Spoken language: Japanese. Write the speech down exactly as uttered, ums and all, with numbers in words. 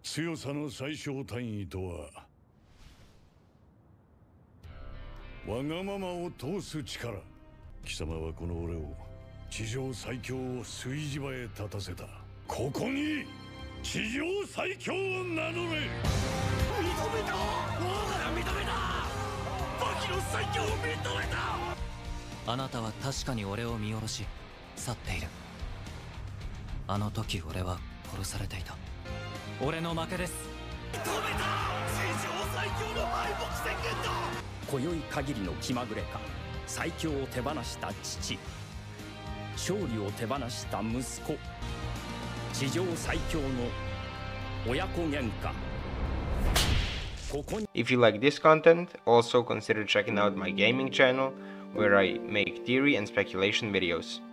強さの最小単位とはわがままを通す力。貴様はこの俺を地上最強を炊事場へ立たせた。ここに地上最強を名乗れ。認めた。我が認めた。バキの最強を認めた。 あなたは確かに俺を見下ろし去っている。あの時俺は殺されていた。俺の負けです。 認めた。地上最強の敗北宣言だ。 今宵限りの気まぐれか。最強を手放した父、勝利を手放した息子、地上最強の親子喧嘩。ここに If you like this content, also consider checking out my gaming channel where I make theory and speculation videos.